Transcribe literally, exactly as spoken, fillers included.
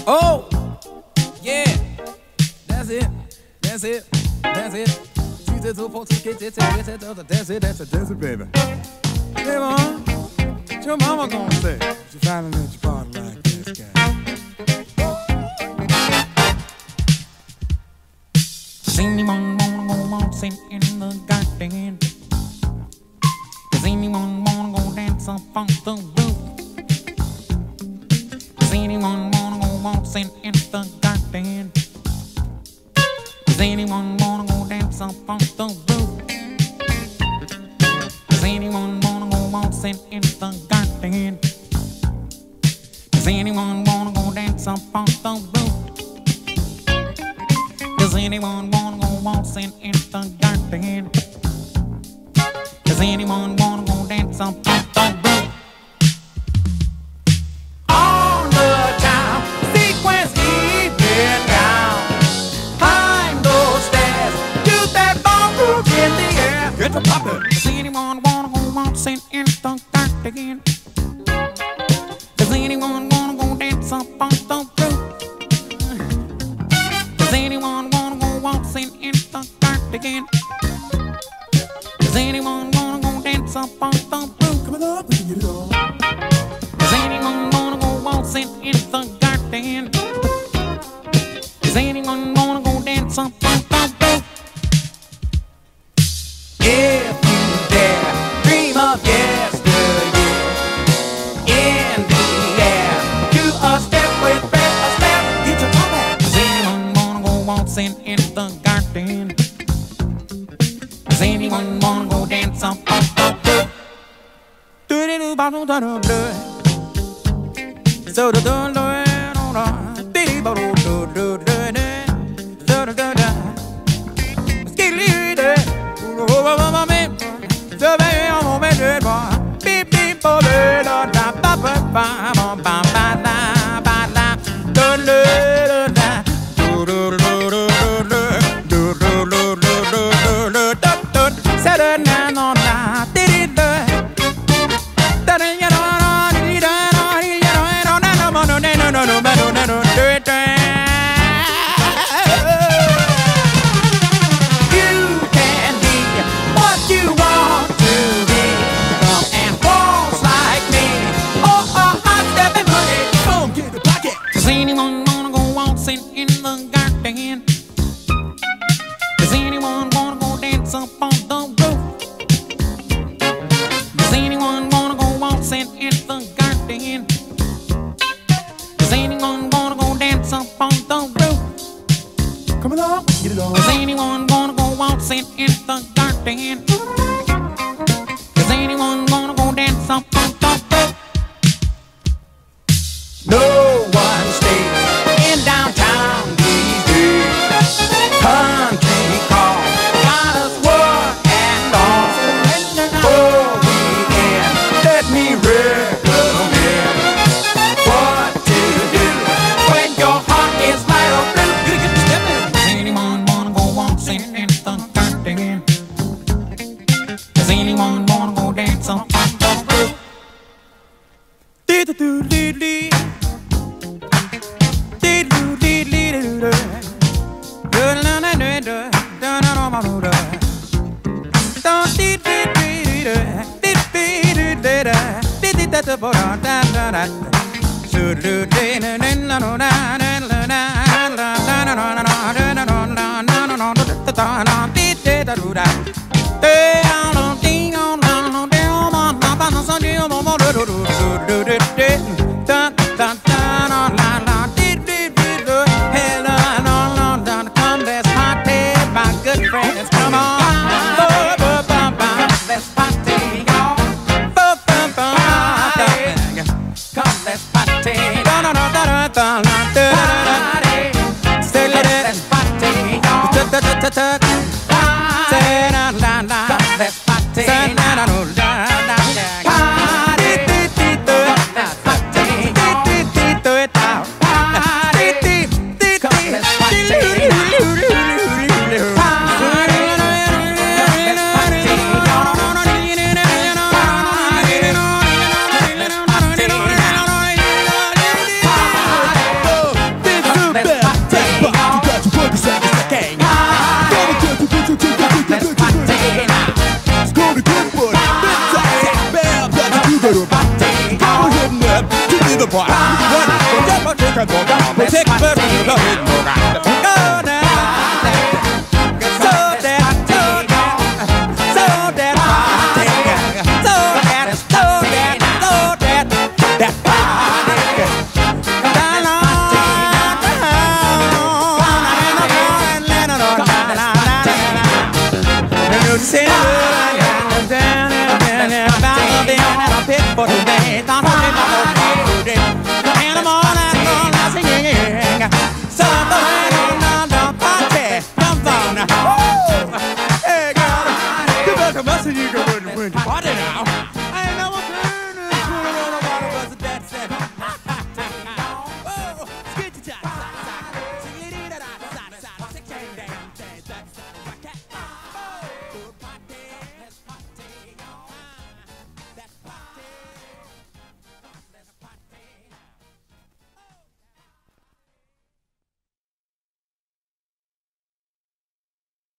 Oh, yeah, that's it, that's it, that's it. Two, three, two, four, two, get it, that's it, that's it, that's it, that's it, baby. Hey, mom, what your mama gonna say? She finally let you party like this guy. Does anyone wanna go waltzing in the garden? Does anyone wanna go dance up on the roof? Does anyone wanna go waltzing in the garden? Does anyone wanna go dance up on the roof? Does anyone wanna go waltzing in the garden? Does anyone wanna go dance up on the roof? Does anyone wanna go waltzing in the garden? Does anyone wanna go dance up on the roof? On the time, sequence even down. Climb those stairs, do that ballroom in the air. Get to poppin'. Does anyone wanna go waltzing in the garden? Does anyone wanna go dance up on the roof? Does anyone wanna go waltzing in the garden? Does anyone wanna go dance up on the roof? Come on up, we can get it on. Does anyone wanna go waltzing in the garden? Does anyone wanna go dance up on the roof? If you dare, dream of yesteryear. In the air, do a step with Fred Astaire. Get your top hat. Does anyone wanna go waltzing in the garden? Does anyone wanna go dance up on the roof? Do do do ba do da do do. So do do do do do. Dee ba do do do do do. Do do do do. Skilly do. Oh ba ba ba me. So ba ba ba do ba. Beep beep ba do da da ba ba ba ba ba ba da ba da. Do do do da. Do do do do do do do do do do do do do. Say da na na na. Dee do. No, no, no, no, no, no, do it. You can be what you want to be. Come and waltz like me. Oh, oh, hot stepping boogie. Come get the pocket. Does anyone wanna go waltzing in the garden? Does anyone wanna go dance up on the roof? Does anyone wanna go waltzing in the garden? Does anyone wanna go dance up on the roof? Come along, get it on. Does anyone wanna go waltzing in the garden? Does anyone wanna go dance up on the roof? No one stays in downtown these days. Country call, got us work and all. Oh, weekend, let me recommend what to do when your heart is light or blue. You get to step in. Does anyone wanna go waltzing in the garden? Does anyone wanna go dance up on the roof? Dee doo doo dee dee. Dee doo dee dee doo doo. Do la la do do. Do na na na do do. Do dee dee dee dee doo. Dee dee dee dee doo. Dee dee da da da da da da. So do dee na na na na na na na na na na na na na na na na na na na da da dee dee da do da. Dee na na dee na na na dee na na na na so dee na na do do do do do dee da da da na la la dee dee dee doo. Hey la la la da come let's party, my good friends, come on. Ba ba ba ba, let's party, y'all. Ba ba ba ba, come let's party. Da da da da da da da da. Say let's party, y'all. Da da da da da. Say la la la, come let's party. Say la la la la la. Party, dee dee doo. Let's party. Take a bird from the love. Go now. So that, so that, so that party. So that, so that, so that, that party. Down on, Hey girl, you better message you go to the party now.